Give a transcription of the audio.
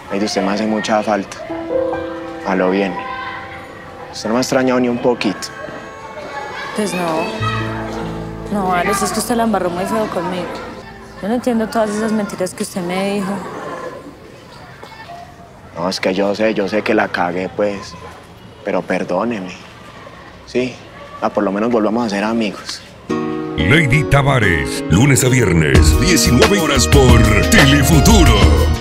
Ay, de usted me hace mucha falta. A lo bien. Usted no me ha extrañado ni un poquito. Pues no. No, Alex, es que usted la embarró muy feo conmigo. Yo no entiendo todas esas mentiras que usted me dijo. No, es que yo sé que la cagué, pues. Pero perdóneme. Sí, por lo menos volvamos a ser amigos. Lady Tavares, lunes a viernes, 19 horas por Telefuturo.